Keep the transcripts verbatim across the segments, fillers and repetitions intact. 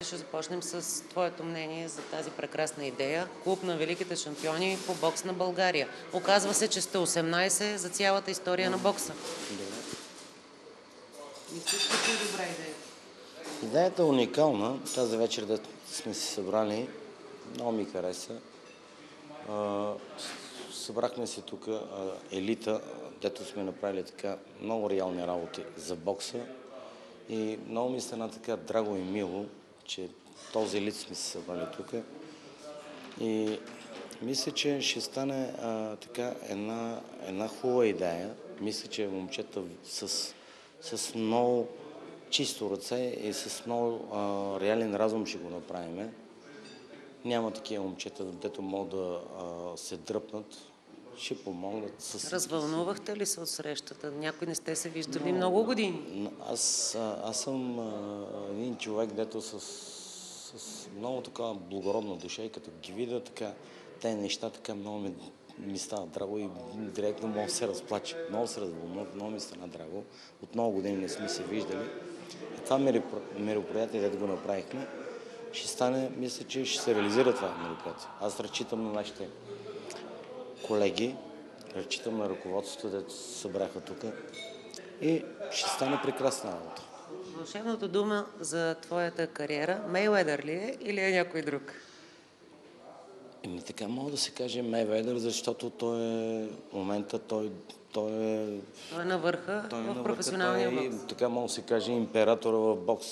Ще започнем с твоето мнение за тази прекрасна идея. Клуб на великите шампиони по бокс на България. Оказва се, че сте осемнайсет за цялата история на бокса. Мислиш ли, че е добра идея? Идеята е уникална. Тази вечер, да сме се събрали, много ми хареса. Събрахме се тук елита, дето сме направили така много реални работи за бокса. И много ми стана така драго и мило, че този елит сме се събрали тук. И мисля, че ще стане а, така една, една хубава идея. Мисля, че момчета с, с много чисто ръце и с много а, реален разум ще го направим. Няма такива момчета, дето могат да а, се дръпнат. Ще помогнат с... Развълнувахте ли се от срещата? Някой не сте се виждали много, много години. Аз, аз съм а, един човек, дето с, с много такава благородна душа и като ги видя така, тези неща така много ми, ми става драго и директно мога да се разплача. Много се развълнувах, много ми стана драго. От много години не сме се виждали. И това мероприятие, дето го направихме, ще стане, мисля, че ще се реализира това мероприятие. Аз разчитам на нашите колеги, разчитам на ръководството, дето се събраха тук и ще стане прекрасна работа. Вълшебната дума за твоята кариера Мейуедър ли е или е някой друг? Еми така мога да се каже Мейуедър, защото той е в момента, той, той е... Той е на върха той е в на професионалния върха, бокс. И, така мога да се каже императора в бокс.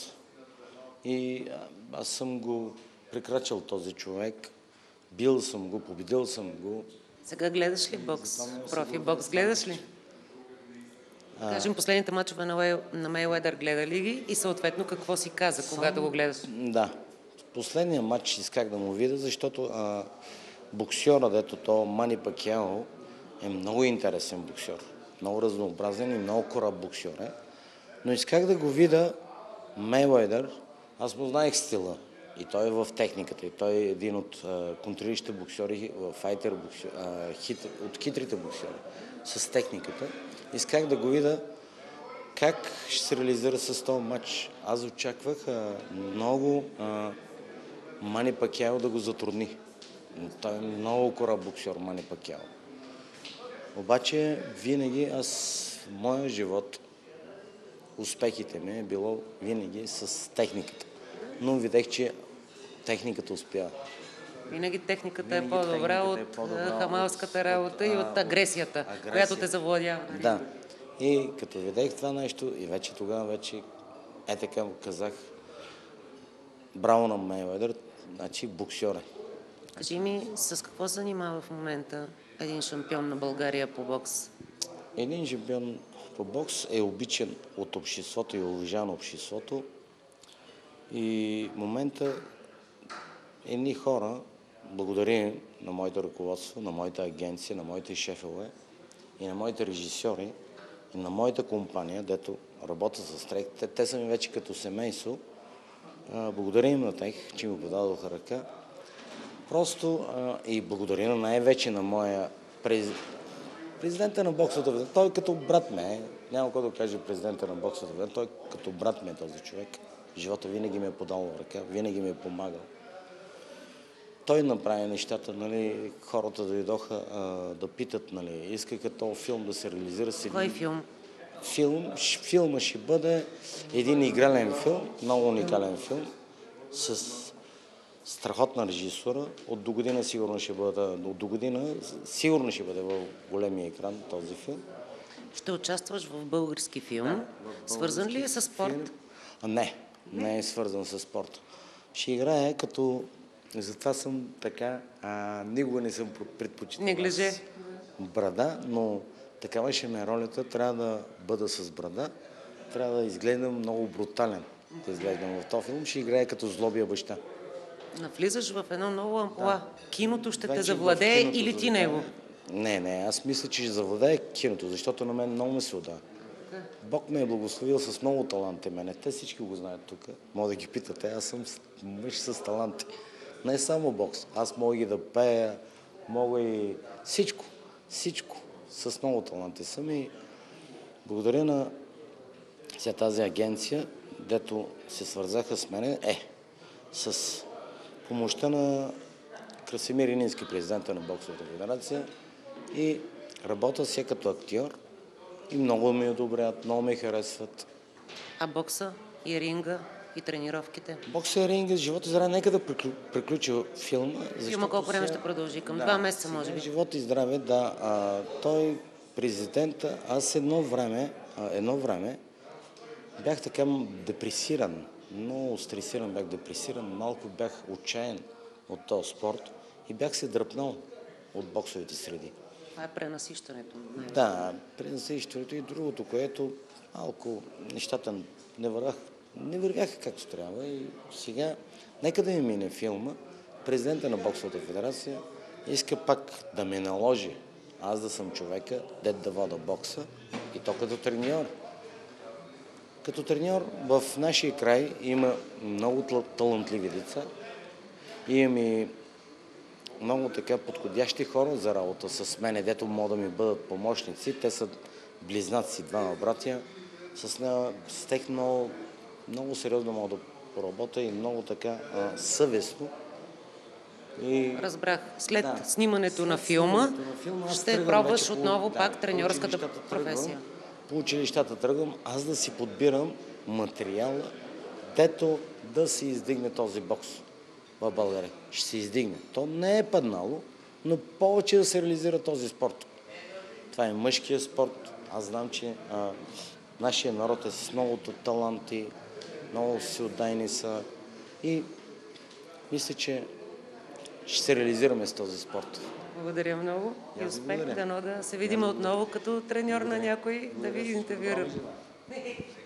И аз съм го прекрачил този човек, бил съм го, победил съм го. Сега гледаш ли бокс? Профи бокс гледаш ли? А... Кажем, последните мачове на, на Мейуедър гледали ги и съответно какво си каза, Сам... когато го гледаш? Да. Последния матч исках да му видя, защото а, боксера, дето то Мани Пакиао, е много интересен боксер. Много разнообразен и много кораб боксер е. Но исках да го видя Мейуедър. Аз му знаех стила. И той е в техниката. И той е един от а, контролиращите боксери, файтер боксер, а, хит, от хитрите боксери с техниката. Исках да го видя как ще се реализира с този матч. Аз очаквах а, много а, Мани Пакиао да го затрудни. Той е много кораб боксер, Мани Пакиао. Обаче винаги аз, в моя живот, успехите ми е било винаги с техниката. Но видях, че техниката успява. Винаги техниката винаги е по-добра от е по-добра, хамалската от, работа от, и от агресията, агресия, която те завладява. Да. И като видях това нещо, и вече тогава вече, е така казах, браво на Мейуедър, значи боксер е. Кажи ми, с какво се занимава в момента един шампион на България по бокс? Един шампион по бокс е обичан от обществото и уважаван обществото. И в момента едни хора, благодаря на моето ръководство, на моята агенция, на моите шефове и на моите режисьори и на моята компания, дето работя с тях, те, те са ми вече като семейство. Благодаря им на тях, че ми подадоха ръка. Просто а, и благодаря на най-вече на моя през... президента на боксовата. Той като брат ме е. Няма какво да каже президента на боксовата. Той като брат ме е този човек. Живота винаги ми е подал ръка, винаги ми е помагал. Той направи нещата, нали, хората дойдоха а, да питат, нали, искаха този филм да се реализира с един... Кой филм? Филм, филма ще бъде един игрален филм, много уникален филм, с страхотна режисура. От до година сигурно ще бъде, от до година сигурно ще бъде в големия екран този филм. Ще участваш в български филм. Да, в български свързан ли е с спорт? Филм? А, не, не е свързан с спорт. Ще играе като... Затова съм така... А, никога не съм предпочитал. Неглиже. Брада, но такава ще ме ролята. Трябва да бъда с брада. Трябва да изгледам много брутален. Да изгледам в този филм. Ще играе като злобия баща. Навлизаш в едно ново амплуа. Да. Киното ще вече те завладее киното или ти него? Не, не. Аз мисля, че ще завладее киното, защото на мен много ме се отдава. Бог ме е благословил с много таланти мене. Те всички го знаят тук. Мога да ги питате. Аз съм мъж с таланти. Не само бокс. Аз мога и да пея, мога и всичко. Всичко. С много таланти съм и благодаря на сега тази агенция, дето се свързаха с мене. Е, с помощта на Красимир Илински, президента на Боксовата федерация, и работя си като актьор и много ми одобряват, много ми харесват. А бокса и ринга и тренировките? Бокса и ринга, живот и здраве, нека да приклю... приключа филма. Филма колко време ще продължи? Към два месеца, може би. Живот и здраве, да. А, той, президента, аз едно време, а, едно време бях така депресиран, много стресиран, бях депресиран, малко бях отчаян от този спорт и бях се дръпнал от боксовите среди. Това е пренасищането. Да, пренасищането и другото, което малко нещата не вървяха, не вървяха както трябва. И сега, нека да ми мине филма, президента на Боксовата федерация иска пак да ме наложи аз да съм човека, дет да вода бокса, и то като треньор. Като треньор в нашия край има много талантливи деца, имам и много така подходящи хора за работа с мене, дето могат да ми бъдат помощници. Те са близнаци, двама братя. С, нея, с тех много, много сериозно мога да поработя и много така а, съвестно. И... Разбрах. След да, снимането след на филма, снимането на филма ще пробваш вече отново по, пак да, треньорската по професия. По училищата тръгвам, аз да си подбирам материала, дето да се издигне този бокс в България. Ще се издигне. То не е паднало, но повече да се реализира този спорт. Това е мъжкият спорт. Аз знам, че а, нашия народ е с многото таланти, много си отдайни са и мисля, че ще се реализираме с този спорт. Благодаря много и успех. Дано да се видим отново като треньор на някой, да ви интервюирам.